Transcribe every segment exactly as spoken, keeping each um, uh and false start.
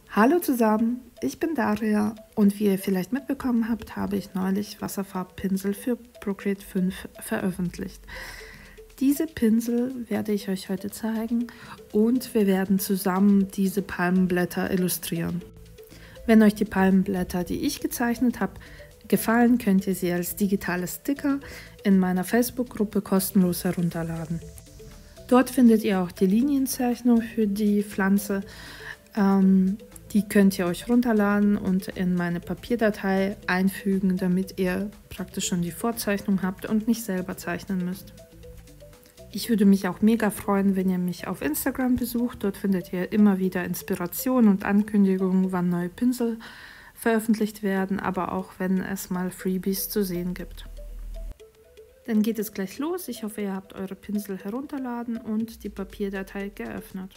Hallo zusammen, ich bin Daria und wie ihr vielleicht mitbekommen habt, habe ich neulich Wasserfarbpinsel für Procreate fünf veröffentlicht. Diese Pinsel werde ich euch heute zeigen und wir werden zusammen diese Palmenblätter illustrieren. Wenn euch die Palmenblätter, die ich gezeichnet habe, gefallen, könnt ihr sie als digitale Sticker in meiner Facebook-Gruppe kostenlos herunterladen. Dort findet ihr auch die Linienzeichnung für die Pflanze. Ähm, die könnt ihr euch runterladen und in meine Papierdatei einfügen, damit ihr praktisch schon die Vorzeichnung habt und nicht selber zeichnen müsst. Ich würde mich auch mega freuen, wenn ihr mich auf Instagram besucht. Dort findet ihr immer wieder Inspiration und Ankündigungen, wann neue Pinsel veröffentlicht werden, aber auch wenn es mal Freebies zu sehen gibt. Dann geht es gleich los. Ich hoffe, ihr habt eure Pinsel herunterladen und die Papierdatei geöffnet.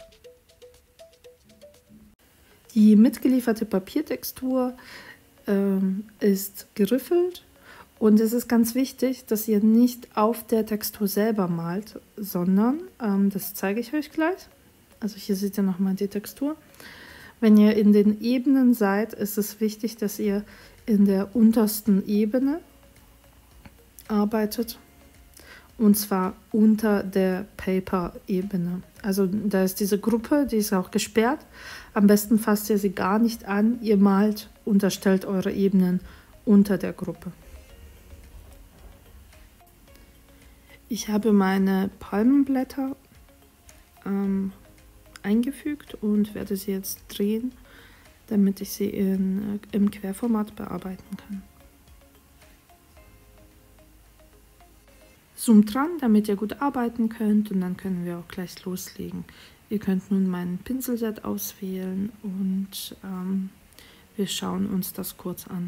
Die mitgelieferte Papiertextur ähm, ist geriffelt und es ist ganz wichtig, dass ihr nicht auf der Textur selber malt, sondern, ähm, das zeige ich euch gleich, also hier seht ihr nochmal die Textur. Wenn ihr in den Ebenen seid, ist es wichtig, dass ihr in der untersten Ebene arbeitet. Und zwar unter der Paper-Ebene. Also da ist diese Gruppe, die ist auch gesperrt. Am besten fasst ihr sie gar nicht an. Ihr malt, unterstellt eure Ebenen unter der Gruppe. Ich habe meine Palmenblätter ähm, eingefügt und werde sie jetzt drehen, damit ich sie in, äh, im Querformat bearbeiten kann. Zoom dran, damit ihr gut arbeiten könnt und dann können wir auch gleich loslegen. Ihr könnt nun mein Pinselset auswählen und ähm, wir schauen uns das kurz an.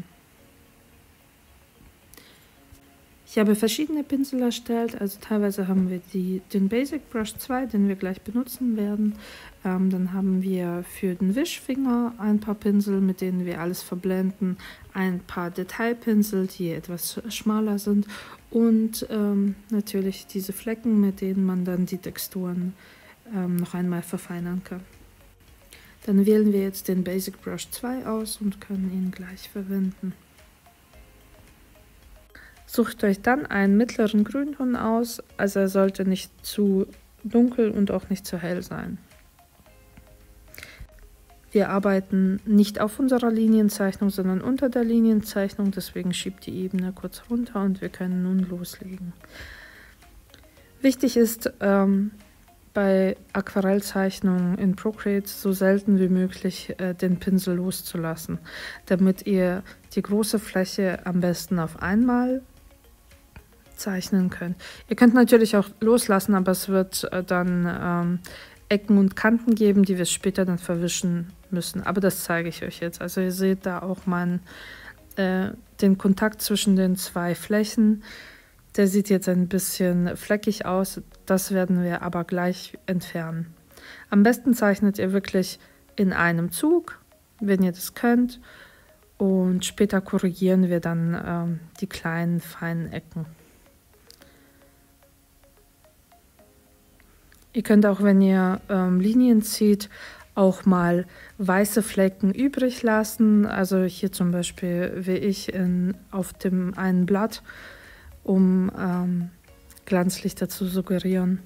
Ich habe verschiedene Pinsel erstellt, also teilweise haben wir die, den Basic Brush zwei, den wir gleich benutzen werden. Ähm, dann haben wir für den Wischfinger ein paar Pinsel, mit denen wir alles verblenden, ein paar Detailpinsel, die etwas schmaler sind und ähm, natürlich diese Flecken, mit denen man dann die Texturen ähm, noch einmal verfeinern kann. Dann wählen wir jetzt den Basic Brush zwei aus und können ihn gleich verwenden. Sucht euch dann einen mittleren Grünton aus, also er sollte nicht zu dunkel und auch nicht zu hell sein. Wir arbeiten nicht auf unserer Linienzeichnung, sondern unter der Linienzeichnung, deswegen schiebt die Ebene kurz runter und wir können nun loslegen. Wichtig ist ähm, bei Aquarellzeichnungen in Procreate so selten wie möglich äh, den Pinsel loszulassen, damit ihr die große Fläche am besten auf einmal zeichnen könnt. Ihr könnt natürlich auch loslassen, aber es wird äh, dann ähm, Ecken und Kanten geben, die wir später dann verwischen müssen. Aber das zeige ich euch jetzt. Also ihr seht da auch meinen, äh, den Kontakt zwischen den zwei Flächen. Der sieht jetzt ein bisschen fleckig aus. Das werden wir aber gleich entfernen. Am besten zeichnet ihr wirklich in einem Zug, wenn ihr das könnt. Und später korrigieren wir dann ähm, die kleinen, feinen Ecken. Ihr könnt auch, wenn ihr ähm, Linien zieht, auch mal weiße Flecken übrig lassen. Also hier zum Beispiel wie ich in, auf dem einen Blatt, um ähm, Glanzlichter zu suggerieren.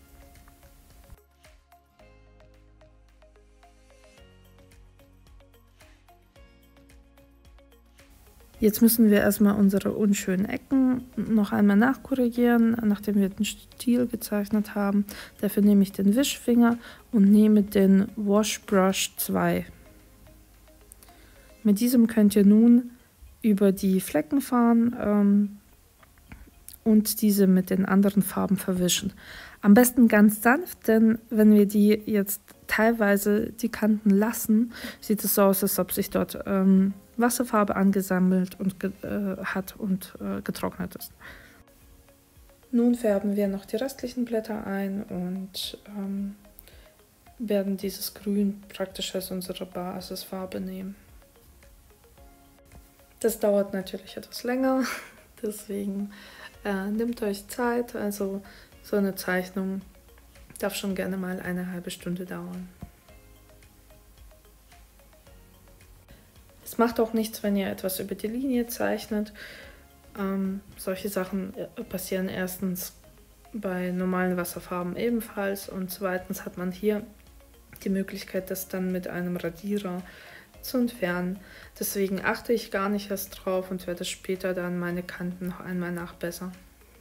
Jetzt müssen wir erstmal unsere unschönen Ecken noch einmal nachkorrigieren, nachdem wir den Stil gezeichnet haben. Dafür nehme ich den Wischfinger und nehme den Wash Brush zwei. Mit diesem könnt ihr nun über die Flecken fahren ähm, und diese mit den anderen Farben verwischen. Am besten ganz sanft, denn wenn wir die jetzt teilweise die Kanten lassen, sieht es so aus, als ob sich dort ähm, Wasserfarbe angesammelt und äh, hat und äh, getrocknet ist. Nun färben wir noch die restlichen Blätter ein und ähm, werden dieses Grün praktisch als unsere Basisfarbe nehmen. Das dauert natürlich etwas länger, deswegen äh, nehmt euch Zeit. Also so eine Zeichnung darf schon gerne mal eine halbe Stunde dauern. Es macht auch nichts, wenn ihr etwas über die Linie zeichnet. Ähm, solche Sachen passieren erstens bei normalen Wasserfarben ebenfalls und zweitens hat man hier die Möglichkeit, das dann mit einem Radierer zu entfernen. Deswegen achte ich gar nicht erst drauf und werde später dann meine Kanten noch einmal nachbessern.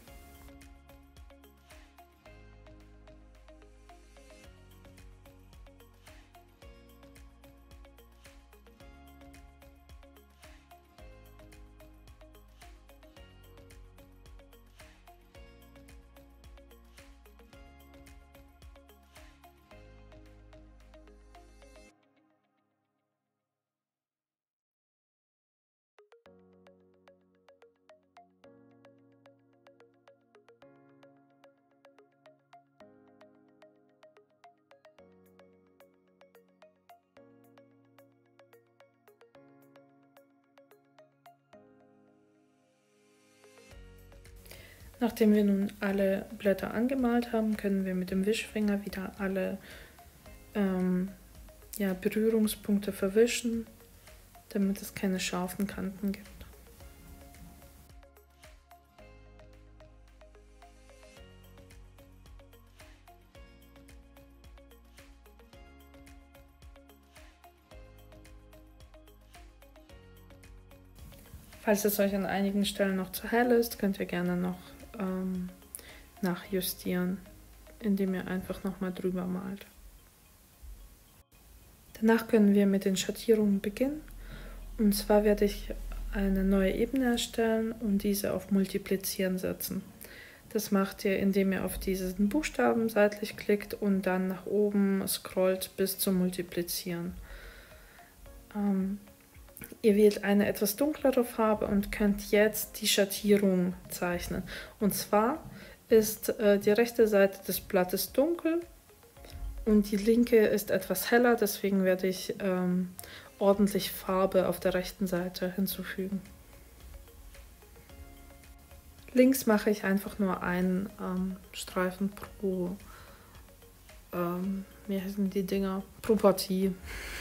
Nachdem wir nun alle Blätter angemalt haben, können wir mit dem Wischfinger wieder alle ähm, ja, Berührungspunkte verwischen, damit es keine scharfen Kanten gibt. Falls es euch an einigen Stellen noch zu hell ist, könnt ihr gerne noch ähm, nachjustieren, indem ihr einfach nochmal drüber malt. Danach können wir mit den Schattierungen beginnen. Und zwar werde ich eine neue Ebene erstellen und diese auf Multiplizieren setzen. Das macht ihr, indem ihr auf diesen Buchstaben seitlich klickt und dann nach oben scrollt bis zum Multiplizieren. Ähm, Ihr wählt eine etwas dunklere Farbe und könnt jetzt die Schattierung zeichnen. Und zwar ist äh, die rechte Seite des Blattes dunkel und die linke ist etwas heller, deswegen werde ich ähm, ordentlich Farbe auf der rechten Seite hinzufügen. Links mache ich einfach nur einen ähm, Streifen pro, ähm, wie heißen die Dinger? Pro Partie.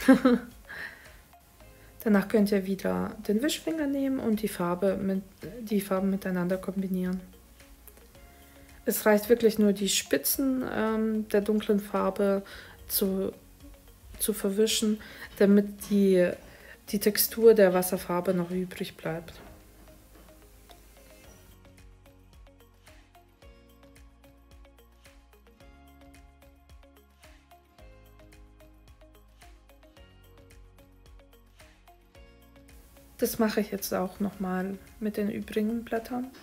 Danach könnt ihr wieder den Wischfinger nehmen und die, Farbe mit, die Farben miteinander kombinieren. Es reicht wirklich nur, die Spitzen ähm, der dunklen Farbe zu, zu verwischen, damit die, die Textur der Wasserfarbe noch übrig bleibt. Das mache ich jetzt auch nochmal mit den übrigen Blättern.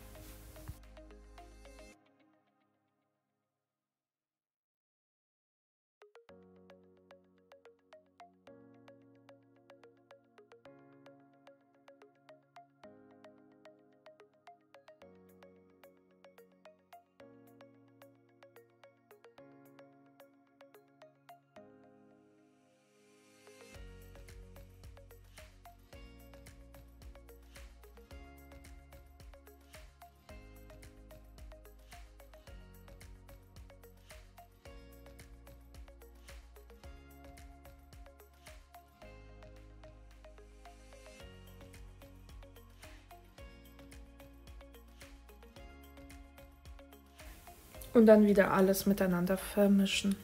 Und dann wieder alles miteinander vermischen.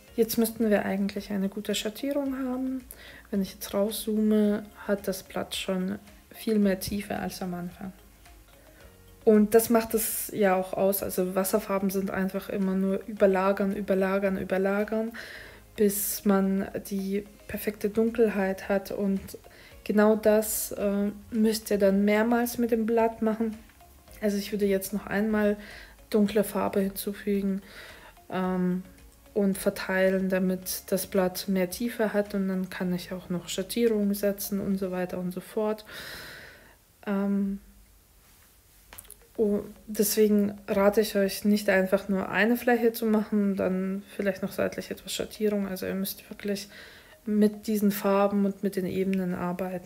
Jetzt müssten wir eigentlich eine gute Schattierung haben. Wenn ich jetzt rauszoome, hat das Blatt schon viel mehr Tiefe als am Anfang. Und das macht es ja auch aus. Also Wasserfarben sind einfach immer nur überlagern, überlagern, überlagern, bis man die perfekte Dunkelheit hat. Und genau das äh, müsst ihr dann mehrmals mit dem Blatt machen. Also ich würde jetzt noch einmal dunkle Farbe hinzufügen ähm, und verteilen, damit das Blatt mehr Tiefe hat. Und dann kann ich auch noch Schattierungen setzen und so weiter und so fort. Ähm, Oh, deswegen rate ich euch nicht einfach nur eine Fläche zu machen, dann vielleicht noch seitlich etwas Schattierung. Also ihr müsst wirklich mit diesen Farben und mit den Ebenen arbeiten.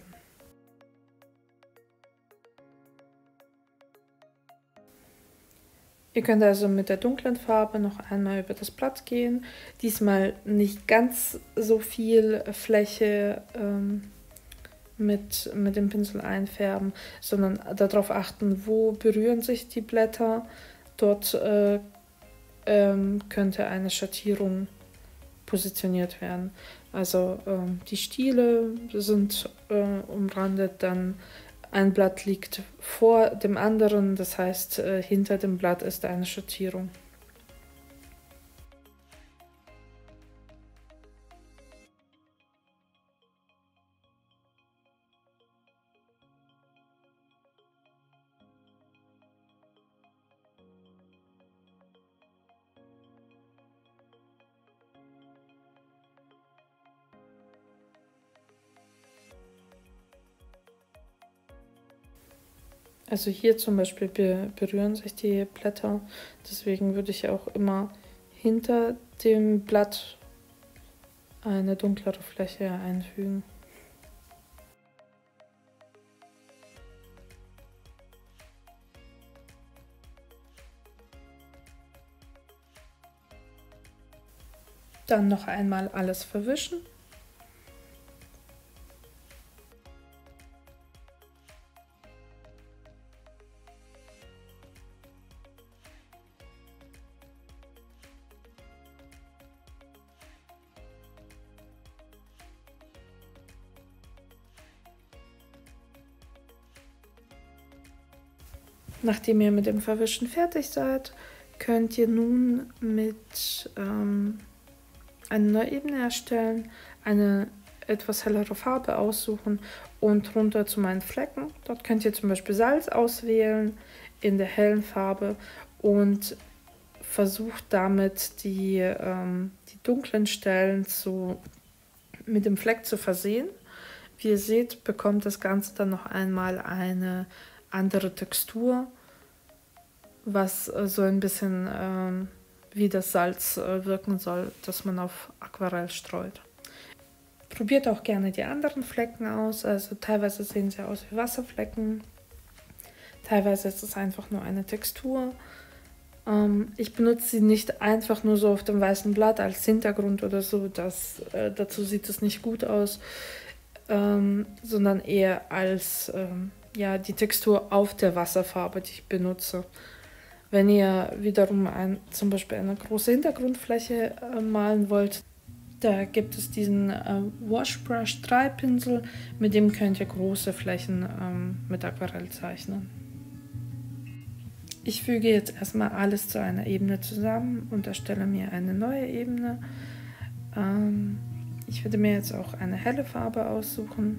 Ihr könnt also mit der dunklen Farbe noch einmal über das Blatt gehen. Diesmal nicht ganz so viel Fläche ähm, mit, mit dem Pinsel einfärben, sondern darauf achten, wo berühren sich die Blätter. Dort äh, ähm, könnte eine Schattierung positioniert werden. Also ähm, die Stiele sind äh, umrandet, dann ein Blatt liegt vor dem anderen, das heißt, äh, hinter dem Blatt ist eine Schattierung. Also hier zum Beispiel berühren sich die Blätter, deswegen würde ich auch immer hinter dem Blatt eine dunklere Fläche einfügen. Dann noch einmal alles verwischen. Nachdem ihr mit dem Verwischen fertig seid, könnt ihr nun mit ähm, eine neue Ebene erstellen, eine etwas hellere Farbe aussuchen und runter zu meinen Flecken. Dort könnt ihr zum Beispiel Salz auswählen in der hellen Farbe und versucht damit die, ähm, die dunklen Stellen zu, mit dem Fleck zu versehen. Wie ihr seht, bekommt das Ganze dann noch einmal eine andere Textur, was äh, so ein bisschen ähm, wie das Salz äh, wirken soll, das man auf Aquarell streut. Probiert auch gerne die anderen Flecken aus, also teilweise sehen sie aus wie Wasserflecken, teilweise ist es einfach nur eine Textur. Ähm, ich benutze sie nicht einfach nur so auf dem weißen Blatt als Hintergrund oder so, das, äh, dazu sieht es nicht gut aus, ähm, sondern eher als ähm, ja, die Textur auf der Wasserfarbe, die ich benutze. Wenn ihr wiederum ein, zum Beispiel eine große Hintergrundfläche äh, malen wollt, da gibt es diesen äh, Washbrush drei Pinsel, mit dem könnt ihr große Flächen ähm, mit Aquarell zeichnen. Ich füge jetzt erstmal alles zu einer Ebene zusammen und erstelle mir eine neue Ebene. Ähm, ich werde mir jetzt auch eine helle Farbe aussuchen.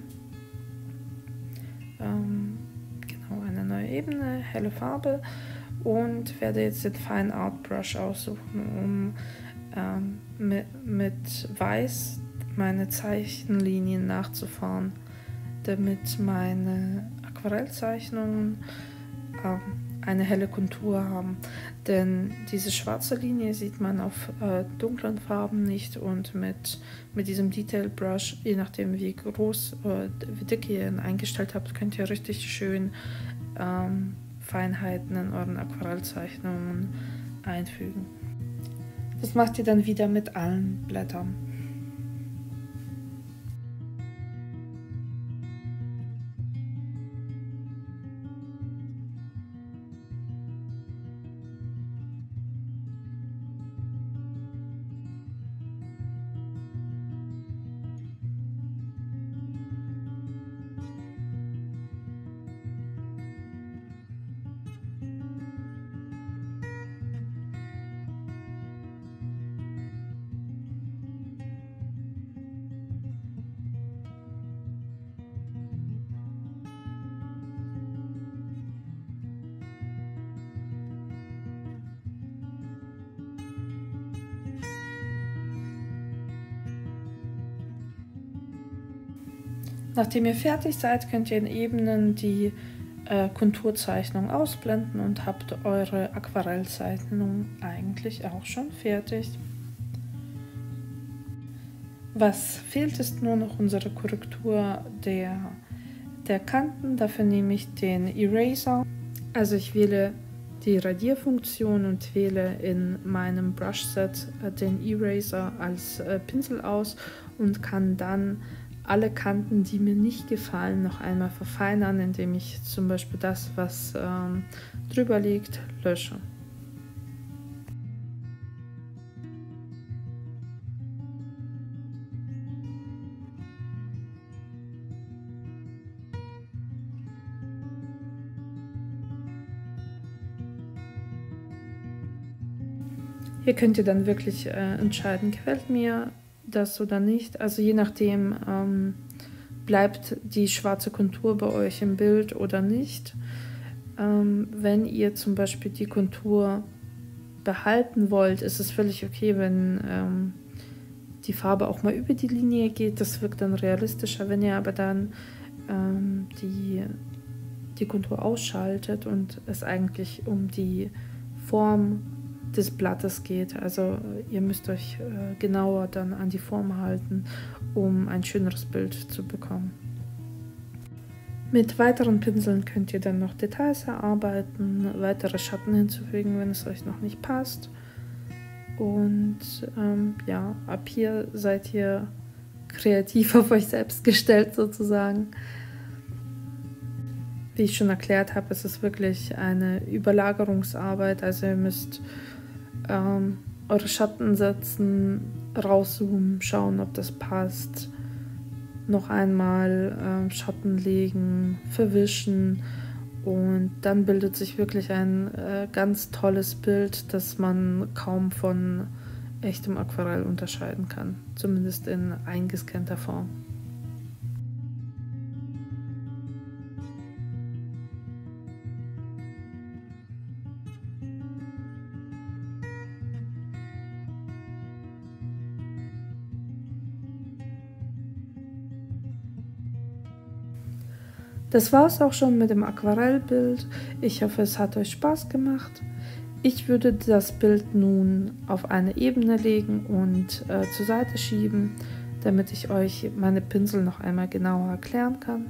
Ähm, genau, eine neue Ebene, helle Farbe. Und werde jetzt den Fine Art Brush aussuchen, um ähm, mit, mit Weiß meine Zeichenlinien nachzufahren, damit meine Aquarellzeichnungen ähm, eine helle Kontur haben. Denn diese schwarze Linie sieht man auf äh, dunklen Farben nicht und mit, mit diesem Detail Brush, je nachdem wie groß, äh, wie dick ihr ihn eingestellt habt, könnt ihr richtig schön ähm, Feinheiten in euren Aquarellzeichnungen einfügen. Das macht ihr dann wieder mit allen Blättern. Nachdem ihr fertig seid, könnt ihr in Ebenen die äh, Konturzeichnung ausblenden und habt eure Aquarellzeichnung eigentlich auch schon fertig. Was fehlt, ist nur noch unsere Korrektur der, der Kanten. Dafür nehme ich den Eraser. Also ich wähle die Radierfunktion und wähle in meinem Brushset äh, den Eraser als äh, Pinsel aus und kann dann alle Kanten, die mir nicht gefallen, noch einmal verfeinern, indem ich zum Beispiel das, was ähm, drüber liegt, lösche. Hier könnt ihr dann wirklich äh, entscheiden, gefällt mir das oder nicht. Also je nachdem ähm, bleibt die schwarze Kontur bei euch im Bild oder nicht. Ähm, wenn ihr zum Beispiel die Kontur behalten wollt, ist es völlig okay, wenn ähm, die Farbe auch mal über die Linie geht. Das wirkt dann realistischer. Wenn ihr aber dann ähm, die, die Kontur ausschaltet und es eigentlich um die Form des Blattes geht. Also ihr müsst euch äh, genauer dann an die Form halten, um ein schöneres Bild zu bekommen. Mit weiteren Pinseln könnt ihr dann noch Details erarbeiten, weitere Schatten hinzufügen, wenn es euch noch nicht passt. Und ähm, ja, ab hier seid ihr kreativ auf euch selbst gestellt sozusagen. Wie ich schon erklärt habe, ist es wirklich eine Überlagerungsarbeit, also ihr müsst ähm, eure Schatten setzen, rauszoomen, schauen, ob das passt, noch einmal äh, Schatten legen, verwischen und dann bildet sich wirklich ein äh, ganz tolles Bild, das man kaum von echtem Aquarell unterscheiden kann, zumindest in eingescannter Form. Das war es auch schon mit dem Aquarellbild. Ich hoffe, es hat euch Spaß gemacht. Ich würde das Bild nun auf eine Ebene legen und äh, zur Seite schieben, damit ich euch meine Pinsel noch einmal genauer erklären kann.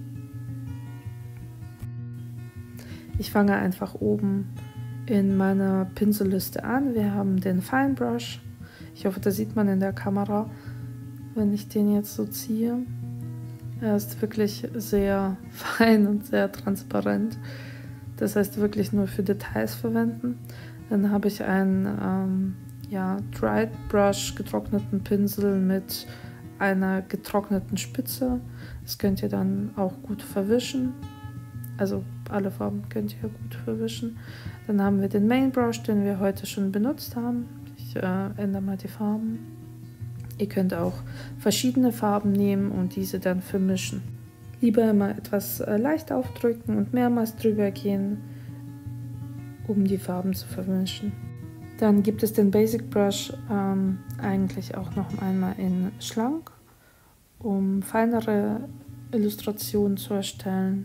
Ich fange einfach oben in meiner Pinselliste an. Wir haben den Fine Brush. Ich hoffe, das sieht man in der Kamera, wenn ich den jetzt so ziehe. Er ist wirklich sehr fein und sehr transparent. Das heißt wirklich nur für Details verwenden. Dann habe ich einen ähm, ja, Dried Brush, getrockneten Pinsel mit einer getrockneten Spitze. Das könnt ihr dann auch gut verwischen. Also alle Farben könnt ihr gut verwischen. Dann haben wir den Main Brush, den wir heute schon benutzt haben. Ich äh, ändere mal die Farben. Ihr könnt auch verschiedene Farben nehmen und diese dann vermischen. Lieber immer etwas äh, leicht aufdrücken und mehrmals drüber gehen, um die Farben zu vermischen. Dann gibt es den Basic Brush ähm, eigentlich auch noch einmal in schlank, um feinere Illustrationen zu erstellen.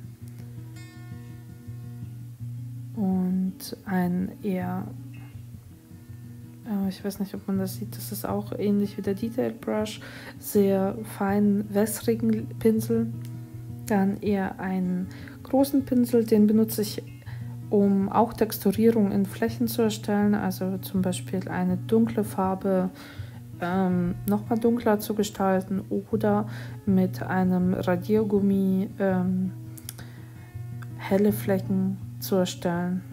Und ein eher, äh, ich weiß nicht, ob man das sieht, das ist auch ähnlich wie der Detail Brush, sehr fein wässrigen Pinsel. Dann eher einen großen Pinsel, den benutze ich, um auch Texturierung in Flächen zu erstellen, also zum Beispiel eine dunkle Farbe ähm, nochmal dunkler zu gestalten oder mit einem Radiergummi ähm, helle Flecken zu erstellen.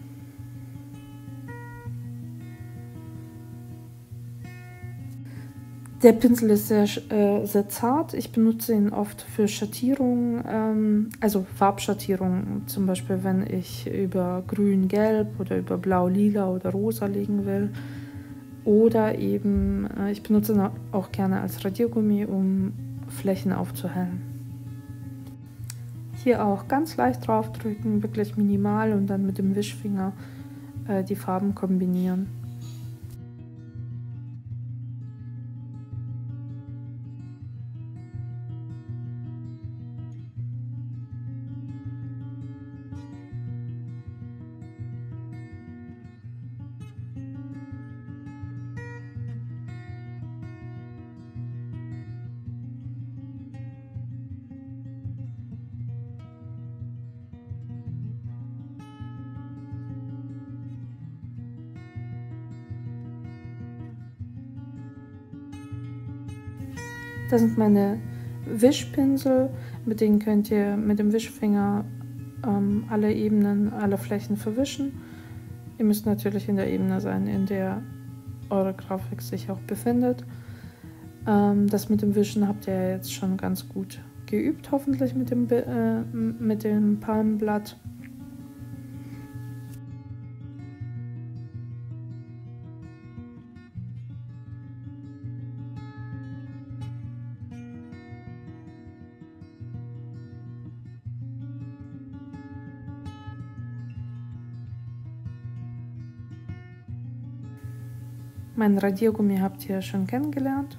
Der Pinsel ist sehr, äh, sehr zart. Ich benutze ihn oft für Schattierungen, ähm, also Farbschattierungen, zum Beispiel wenn ich über grün-gelb oder über blau-lila oder rosa legen will. Oder eben, äh, ich benutze ihn auch gerne als Radiergummi, um Flächen aufzuhellen. Hier auch ganz leicht draufdrücken, wirklich minimal und dann mit dem Wischfinger äh, die Farben kombinieren. Das sind meine Wischpinsel, mit denen könnt ihr mit dem Wischfinger ähm, alle Ebenen, alle Flächen verwischen. Ihr müsst natürlich in der Ebene sein, in der eure Grafik sich auch befindet. Ähm, das mit dem Wischen habt ihr jetzt schon ganz gut geübt, hoffentlich mit dem, äh, mit dem Palmenblatt. Mein Radiergummi habt ihr schon kennengelernt.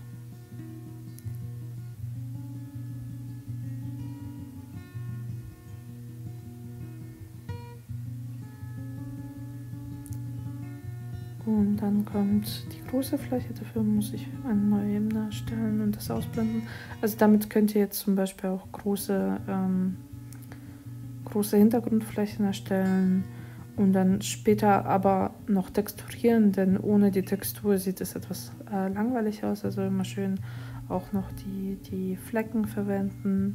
Und dann kommt die große Fläche, dafür muss ich eine neue Ebene erstellen und das ausblenden. Also damit könnt ihr jetzt zum Beispiel auch große, ähm, große Hintergrundflächen erstellen und dann später aber noch texturieren, denn ohne die Textur sieht es etwas äh, langweilig aus. Also immer schön auch noch die, die Flecken verwenden.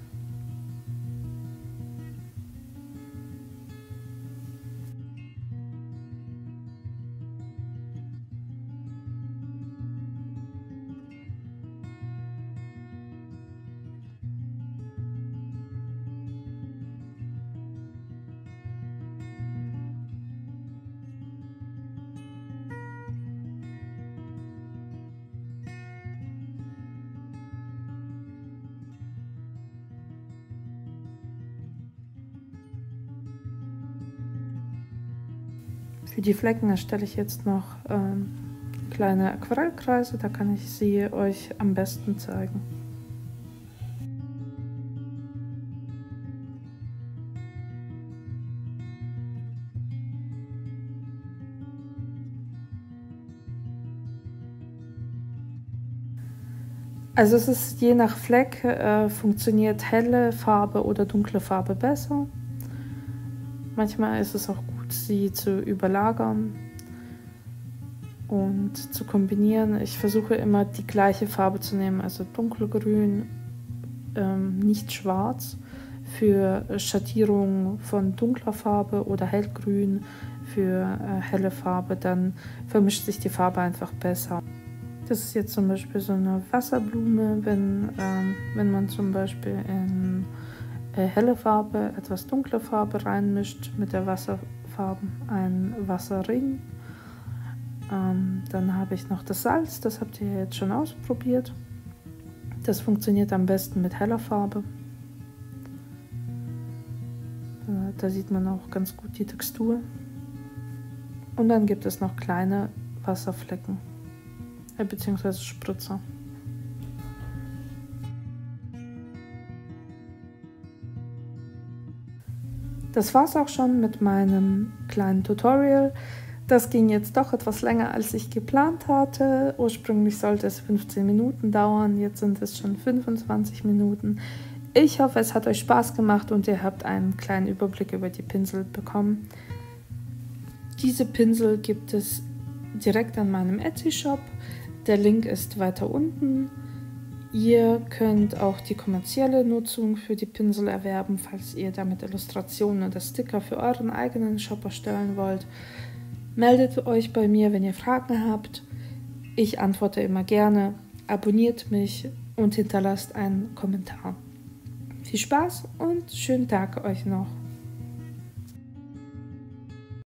Für die Flecken erstelle ich jetzt noch ähm, kleine Aquarellkreise, da kann ich sie euch am besten zeigen. Also es ist je nach Fleck, äh, funktioniert helle Farbe oder dunkle Farbe besser. Manchmal ist es auch gut, sie zu überlagern und zu kombinieren. Ich versuche immer die gleiche Farbe zu nehmen, also dunkelgrün, ähm, nicht schwarz, für Schattierung von dunkler Farbe oder hellgrün für äh, helle Farbe, dann vermischt sich die Farbe einfach besser. Das ist jetzt zum Beispiel so eine Wasserblume, wenn, ähm, wenn man zum Beispiel in äh, helle Farbe etwas dunkle Farbe reinmischt, mit der Wasserfarbe ein Wasserring. Ähm, dann habe ich noch das Salz, das habt ihr jetzt schon ausprobiert. Das funktioniert am besten mit heller Farbe. Äh, da sieht man auch ganz gut die Textur. Und dann gibt es noch kleine Wasserflecken, äh, beziehungsweise Spritzer. Das war's auch schon mit meinem kleinen Tutorial. Das ging jetzt doch etwas länger, als ich geplant hatte. Ursprünglich sollte es fünfzehn Minuten dauern, jetzt sind es schon fünfundzwanzig Minuten. Ich hoffe, es hat euch Spaß gemacht und ihr habt einen kleinen Überblick über die Pinsel bekommen. Diese Pinsel gibt es direkt an meinem Etsy-Shop. Der Link ist weiter unten. Ihr könnt auch die kommerzielle Nutzung für die Pinsel erwerben, falls ihr damit Illustrationen oder Sticker für euren eigenen Shop erstellen wollt. Meldet euch bei mir, wenn ihr Fragen habt. Ich antworte immer gerne. Abonniert mich und hinterlasst einen Kommentar. Viel Spaß und schönen Tag euch noch.